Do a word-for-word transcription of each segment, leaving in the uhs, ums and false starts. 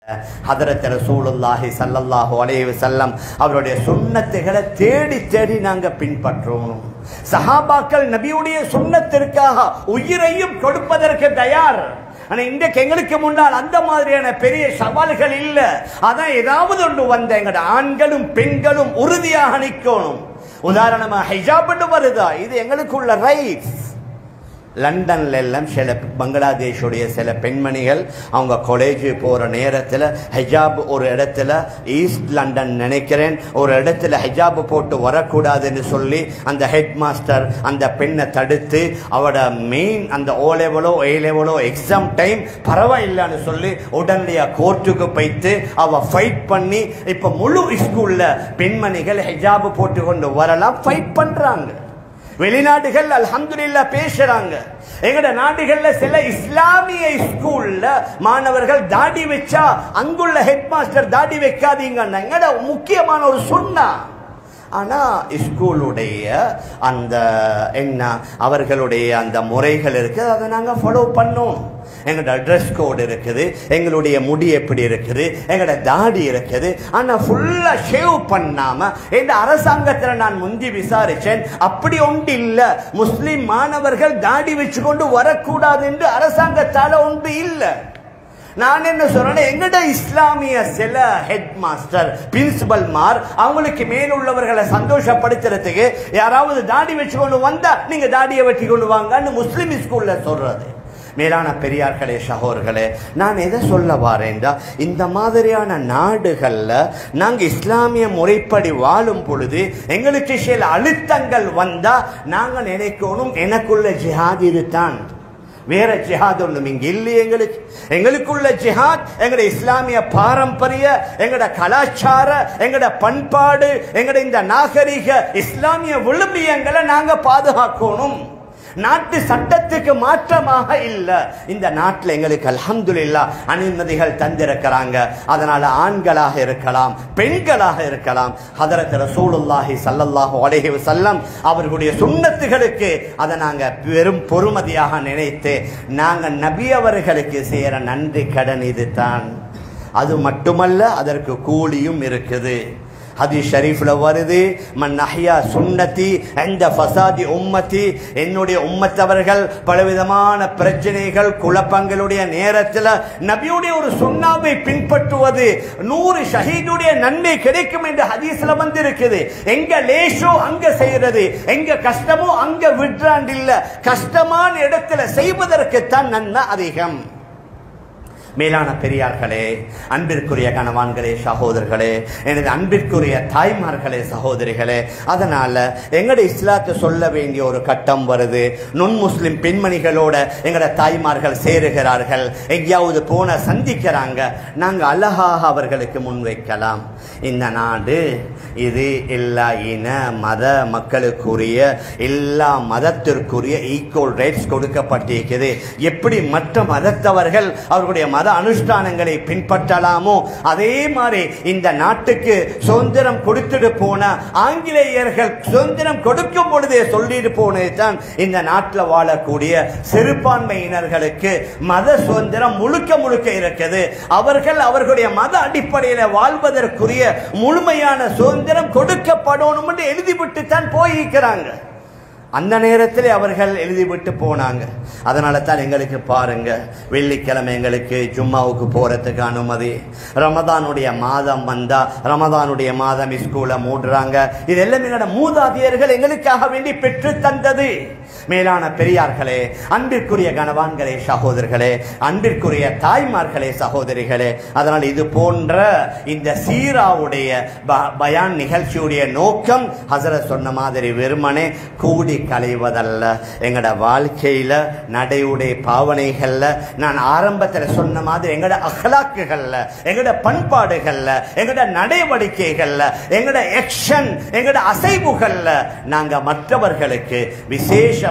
ஹதரத் ரசூலுல்லாஹி ஸல்லல்லாஹு அலைஹி வஸல்லம் அவருடைய சுன்னத்துகளை தேடி தேடி நாங்க பின்பற்றோம். சஹாபாக்கள் நபியுடைய சுன்னத்திற்காக உயிரையும் கொடுப்பதற்கு தயார். ஆனா இன்றைக்கு எங்களுக்கு முன்னால் அந்த மாதிரியான பெரிய சவால்கள் இல்ல. அதான் ஏதாவது ஒன்று வந்த எங்கட ஆண்களும் பெண்களும் உறுதியாக நிற்கணும். உதாரணமா ஹிஜாப் வருதா, இது எங்களுக்குள்ள ரைட்ஸ். லண்டன்ல எல்லாம் சில பங்களாதேஷுடைய சில பெண்மணிகள் அவங்க காலேஜ் போற நேரத்தில் ஹிஜாப் ஒரு இடத்துல ஈஸ்ட் லண்டன் நினைக்கிறேன் ஒரு இடத்துல ஹிஜாப் போட்டு வரக்கூடாதுன்னு சொல்லி அந்த ஹெட் மாஸ்டர் அந்த பெண்ணை தடுத்து அவட மெயின் அந்த ஓ லெவலோ ஏ லெவலோ எக்ஸாம் டைம் பரவாயில்லைன்னு சொல்லி உடனடியாக கோர்ட்டுக்கு போய்த்து அவ ஃபைட் பண்ணி இப்ப முழு ஸ்கூல்ல பெண்மணிகள் ஹிஜாப் போட்டு கொண்டு வரலாம் ஃபைட் பண்றாங்க. வெளிநாடுகள் அல்ஹம்துலில்லாஹ் பேசுறாங்க. எங்கட நாடுகள்ல சில இஸ்லாமிய ஸ்கூல்ல மாணவர்கள் தாடி வச்சா அங்குள்ள ஹெட் மாஸ்டர் தாடி வைக்காதீங்க எங்கட முக்கியமான ஒரு சுன்னா. ஆனா ஸ்கூலுடைய அந்த என்ன அவர்களுடைய அந்த முறைகள் இருக்கு, அதை நாங்க ஃபாலோ பண்ணோம். எங்களோட ட்ரெஸ் கோட் இருக்குது, எங்களுடைய முடி எப்படி இருக்குது, எங்களோட தாடி இருக்குது. ஆனா ஃபுல்லா ஷேவ் பண்ணாம இந்த அரசாங்கத்தில் நான் முந்தி விசாரிச்சேன், அப்படி ஒன்று இல்ல. முஸ்லிம் மாணவர்கள் தாடி வச்சு கொண்டு வரக்கூடாது என்று அரசாங்கத்தால ஒன்று இல்லை. நான் என்ன சொல்றேன், எங்கட இஸ்லாமிய சில ஹெட் மாஸ்டர் பிரின்சிபல் மார் அவங்களுக்கு மேலுள்ளவர்களை சந்தோஷப்படுத்துறதுக்கு யாராவது தாடி வச்சு கொண்டு வந்தா நீங்க தாடியை வெட்டி கொண்டு வாங்கன்னு முஸ்லிம் ஸ்கூல்ல சொல்றது. மேலான பெரியார்களே சகோதரர்களே, நான் எதை சொல்ல வாரேன்டா, இந்த மாதிரியான நாடுகள்ல நாங்க இஸ்லாமிய முறைப்படி வாழும் பொழுது எங்களுக்கு சில அழுத்தங்கள் வந்தா நாங்க நினைக்கணும் எனக்குள்ள ஜிஹாத் இதுதான், வேற ஜிஹாத் ஒன்றும் இங்க இல்லை. எங்களுக்கு எங்களுக்குள்ள ஜிஹாத் எங்கட இஸ்லாமிய பாரம்பரிய, எங்கட கலாச்சார, எங்கட பண்பாடு, எங்கட இந்த நாகரிக இஸ்லாமிய விழுமியங்களை நாங்க பாதுகாக்கணும். நாட்டு சட்டத்துக்கு மாற்றமாக இல்ல. இந்த நாட்டில் எங்களுக்கு அல்ஹம்துலில்லாஹ் அனுமதிகள் தந்திருக்கிறாங்க. அதனால ஆண்களாக இருக்கலாம், பெண்களாக இருக்கலாம், ஹதரத் ரசூலுல்லாஹி ஸல்லல்லாஹு அலைஹி வஸல்லம் அவர்களுடைய சுன்னத்துகளுக்கு அதை நாங்க பெரும் பொறுமதியாக நினைத்து நாங்க நபி அவர்களுக்கு செய்யற நன்றி கடன் இதுதான். அது மட்டுமல்ல, அதற்கு கூலியும் இருக்குது. ஹதீஸ் ஷரீஃப்ல வருது, மன் அஹ்யா சுன்னதி இந்த ஃபசாதி உம்மதி, என்னுடைய உம்மத்தவர்கள் பலவிதமான பிரச்சனைகள் குழப்பங்களுடைய நேரத்தில் நபியுடைய ஒரு சுன்னாவை பின்பற்றுவது நூறு ஷஹீதுடைய நன்மை கிடைக்கும் என்று ஹதீஸ்ல வந்து இருக்குது. எங்க லேஷோ அங்க செய்யறது, எங்க கஷ்டமோ அங்க விட்றாண்டு இல்ல, கஷ்டமான இடத்துல செய்வதற்குத்தான் நன்மை அதிகம். மேலான பெரியார்களே, அன்பிற்குரிய கணவான்களே, சகோதரர்களே, எனது அன்பிற்குரிய தாய்மார்களே, சகோதரிகளே, அதனால எங்கட இஸ்லாத்தை சொல்ல வேண்டிய ஒரு கட்டம் வருது. நுண் முஸ்லிம் பெண்மணிகளோட எங்கட தாய்மார்கள் சேருகிறார்கள், எங்கேயாவது போன சந்திக்கிறாங்க. நாங்க அழகாக அவர்களுக்கு முன்வைக்கலாம், இந்த நாடு இது எல்லா இன மத மக்களுக்குரிய எல்லா மதத்திற்குரிய ஈக்குவல் ரைட்ஸ் கொடுக்கப்பட்டிருக்கிறது. எப்படி மற்ற மதத்தவர்கள் அவர்களுடைய மத அனுஷ்டானங்களை பின்பற்றலாமோ அதே மாதிரி இந்த நாட்டுக்கு சுதந்திரம் கொடுத்துட்டு போன ஆங்கிலேயர்கள் சுதந்திரம் கொடுக்கும் பொழுதே சொல்லிட்டு போனதுதான் இந்த நாட்டில் வாழக்கூடிய சிறுபான்மையினர்களுக்கு மத சுதந்திரம் முழுக்க முழுக்க இருக்குது. அவர்கள் அவர்களுடைய மத அடிப்படையில் வாழ்வதற்குரிய முழுமையான சுதந்திரம் கொடுக்கப்படணும் என்று எழுதிவிட்டு தான் போயிருக்கிறாங்க. அந்த நேரத்தில் அவர்கள் எழுதிவிட்டு போனாங்க. அதனால தான் எங்களுக்கு பாருங்க, வெள்ளிக்கிழமை எங்களுக்கு ஜும்மாவுக்கு போறதுக்கு அனுமதி. ரமதானுடைய மாதம் வந்தா ரமதானுடைய மாதம் ஸ்கூலை மூடுறாங்க. இது எல்லாம் எங்களோட மூதாதையர்கள் எங்களுக்காக வேண்டி பெற்று தந்தது. மேலான பெரியார்களே, அன்பிற்குரிய கணவான்களே, சகோதரர்களே, அன்பிற்குரிய தாய்மார்களே, சகோதரிகளே, அதனால் இது போன்ற இந்த சீராவுடைய பயான் நிகழ்ச்சியுடைய நோக்கம் ஹஸரத் சொன்ன மாதிரி வெறுமனே கூடி களைவதல்ல. எங்கட வாழ்க்கையில நடையுடைய பாவனைகள்ல நான் ஆரம்பத்தில் சொன்ன மாதிரி எங்கட அஹ்லாக்குகள்ல, எங்கட பண்பாடுகள்ல, எங்கட நடவடிக்கைகள்ல, எங்கட ஆக்ஷன், எங்கட அசைவுகள்ல நாங்க மற்றவர்களுக்கு விசேஷமாக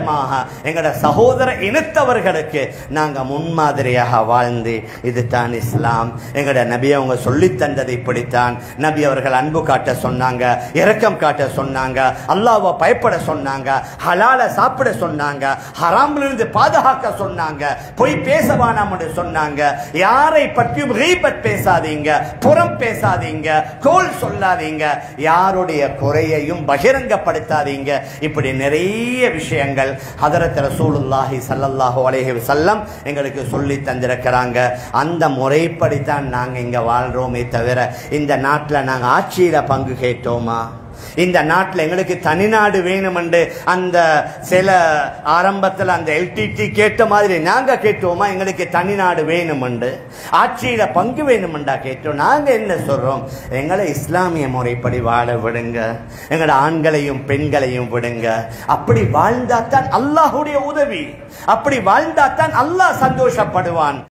நிச்சயமாக எங்கட சகோதர இனத்தவர்களுக்கு நாங்க முன்மாதிரியாக வாழ்ந்து இதுதான் இஸ்லாம். எங்கட நபி அவங்க சொல்லி தந்தது இப்படித்தான். நபி அவர்கள் அன்பு காட்ட சொன்னாங்க, இரக்கம் காட்ட சொன்னாங்க, அல்லாஹ்வை பயப்பட சொன்னாங்க, ஹலால சாப்பிட சொன்னாங்க, ஹராமிலிருந்து பாதுகாக்க சொன்னாங்க, பொய் பேசவானாம் என்று சொன்னாங்க. யாரை பற்றியும் கீபத் பேசாதீங்க, புறம் பேசாதீங்க, கோல் சொல்லாதீங்க, யாருடைய குறையையும் பகிரங்கப்படுத்தாதீங்க. இப்படி நிறைய விஷயங்கள் ஹதரத் ரசூலுல்லாஹி ஸல்லல்லாஹு அலைஹி வஸல்லம் எங்களுக்கு சொல்லி தந்திருக்கிறாங்க. அந்த முறைப்படித்தான் நாங்க இங்க வாழ்றோமே தவிர இந்த நாட்டில் நாங்க ஆட்சியில பங்கு கேட்டோமா? இந்த நாட்டில் எங்களுக்கு தனிநாடு வேணும் என்று அந்த சில ஆரம்பத்தில் அந்த எல்டிடி கேட்ட மாதிரி நாங்க கேட்டோமா? எங்களுக்கு தனிநாடு வேணும் என்று, ஆட்சியில பங்கு வேணும் என்றா கேட்டோம். நாங்க என்ன சொல்றோம்? எங்களை இஸ்லாமிய முறைப்படி வாழ விடுங்க, எங்களோட ஆண்களையும் பெண்களையும் விடுங்க. அப்படி வாழ்ந்தாத்தான் அல்லாஹ்வுடைய உதவி, அப்படி வாழ்ந்தாத்தான் அல்லாஹ் சந்தோஷப்படுவான்.